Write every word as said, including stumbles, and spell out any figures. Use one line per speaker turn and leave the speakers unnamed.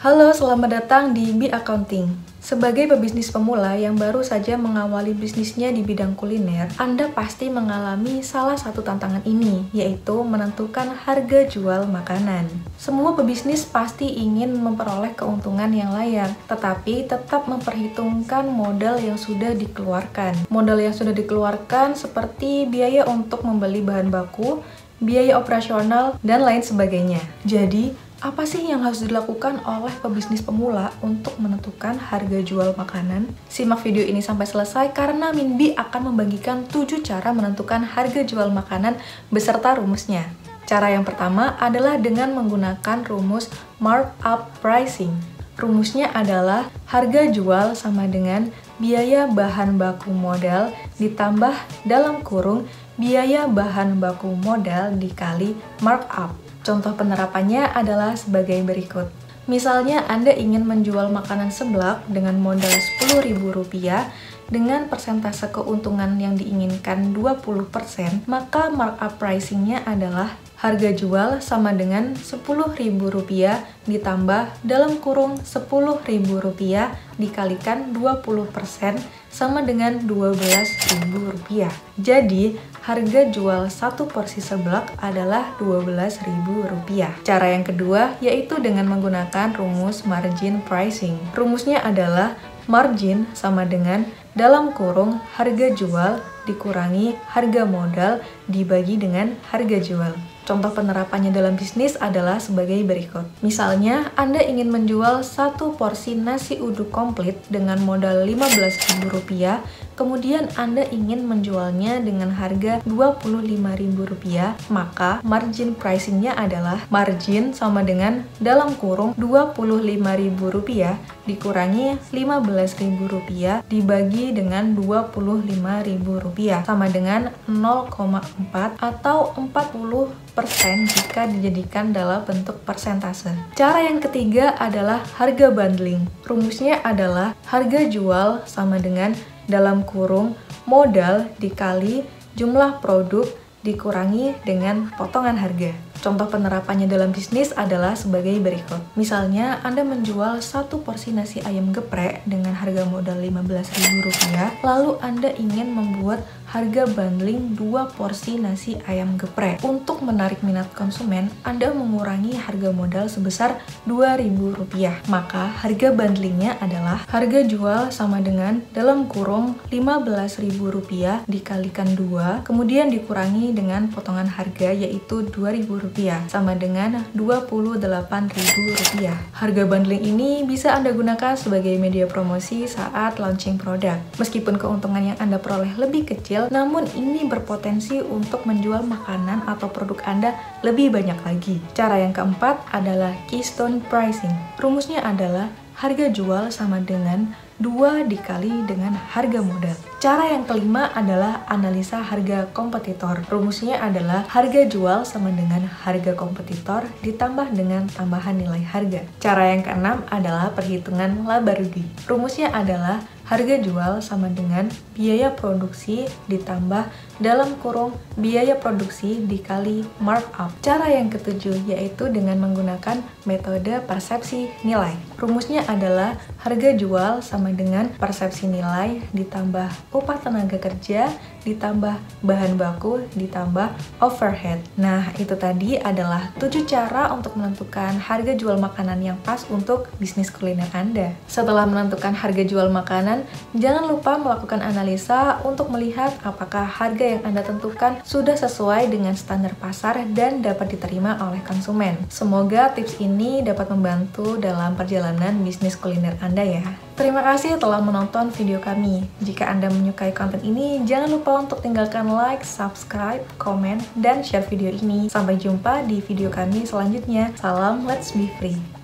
Halo, selamat datang di B Accounting. Sebagai pebisnis pemula yang baru saja mengawali bisnisnya di bidang kuliner, Anda pasti mengalami salah satu tantangan ini, yaitu menentukan harga jual makanan. Semua pebisnis pasti ingin memperoleh keuntungan yang layak, tetapi tetap memperhitungkan modal yang sudah dikeluarkan. Modal yang sudah dikeluarkan seperti biaya untuk membeli bahan baku, biaya operasional, dan lain sebagainya. Jadi, apa sih yang harus dilakukan oleh pebisnis pemula untuk menentukan harga jual makanan? Simak video ini sampai selesai karena Minbi akan membagikan tujuh cara menentukan harga jual makanan beserta rumusnya. Cara yang pertama adalah dengan menggunakan rumus markup pricing. Rumusnya adalah harga jual sama dengan biaya bahan baku modal ditambah dalam kurung biaya bahan baku modal dikali markup. Contoh penerapannya adalah sebagai berikut. Misalnya Anda ingin menjual makanan seblak dengan modal sepuluh ribu rupiah dengan persentase keuntungan yang diinginkan dua puluh persen, maka markup pricing-nya adalah harga jual sama dengan sepuluh ribu rupiah ditambah dalam kurung sepuluh ribu rupiah dikalikan dua puluh persen sama dengan dua belas ribu rupiah. Jadi, harga jual satu porsi seblak adalah dua belas ribu rupiah. Cara yang kedua yaitu dengan menggunakan rumus margin pricing. Rumusnya adalah margin sama dengan dalam kurung harga jual dikurangi harga modal dibagi dengan harga jual. Contoh penerapannya dalam bisnis adalah sebagai berikut. Misalnya, Anda ingin menjual satu porsi nasi uduk komplit dengan modal lima belas ribu rupiah, kemudian Anda ingin menjualnya dengan harga dua puluh lima ribu rupiah, maka margin pricing-nya adalah margin sama dengan dalam kurung dua puluh lima ribu rupiah dikurangi lima belas ribu rupiah dibagi dengan dua puluh lima ribu rupiah sama dengan nol koma empat atau empat puluh persen jika dijadikan dalam bentuk persentase. Cara yang ketiga adalah harga bundling. Rumusnya adalah harga jual sama dengan dalam kurung modal dikali jumlah produk dikurangi dengan potongan harga. Contoh penerapannya dalam bisnis adalah sebagai berikut. Misalnya, Anda menjual satu porsi nasi ayam geprek dengan harga modal lima belas ribu rupiah, lalu Anda ingin membuat harga bundling dua porsi nasi ayam geprek. Untuk menarik minat konsumen, Anda mengurangi harga modal sebesar dua ribu rupiah. Maka, harga bundlingnya adalah harga jual sama dengan dalam kurung lima belas ribu rupiah dikalikan dua, kemudian dikurangi dengan potongan harga yaitu dua ribu rupiah, sama dengan dua puluh delapan ribu rupiah. Harga bundling ini bisa Anda gunakan sebagai media promosi saat launching produk. Meskipun keuntungan yang Anda peroleh lebih kecil, namun ini berpotensi untuk menjual makanan atau produk Anda lebih banyak lagi. Cara yang keempat adalah keystone pricing. Rumusnya adalah harga jual sama dengan dua dikali dengan harga modal. Cara yang kelima adalah analisa harga kompetitor. Rumusnya adalah harga jual sama dengan harga kompetitor ditambah dengan tambahan nilai harga. Cara yang keenam adalah perhitungan laba rugi. Rumusnya adalah harga jual sama dengan biaya produksi ditambah dalam kurung biaya produksi dikali markup. Cara yang ketujuh yaitu dengan menggunakan metode persepsi nilai. Rumusnya adalah harga jual sama dengan persepsi nilai ditambah upah tenaga kerja ditambah bahan baku ditambah overhead. Nah, itu tadi adalah tujuh cara untuk menentukan harga jual makanan yang pas untuk bisnis kuliner Anda. Setelah menentukan harga jual makanan, jangan lupa melakukan analisa untuk melihat apakah harga yang Anda tentukan sudah sesuai dengan standar pasar dan dapat diterima oleh konsumen. Semoga tips ini dapat membantu dalam perjalanan bisnis kuliner Anda ya. Terima kasih telah menonton video kami. Jika Anda menyukai konten ini, jangan lupa untuk tinggalkan like, subscribe, komen, dan share video ini. Sampai jumpa di video kami selanjutnya. Salam Let's Be Free!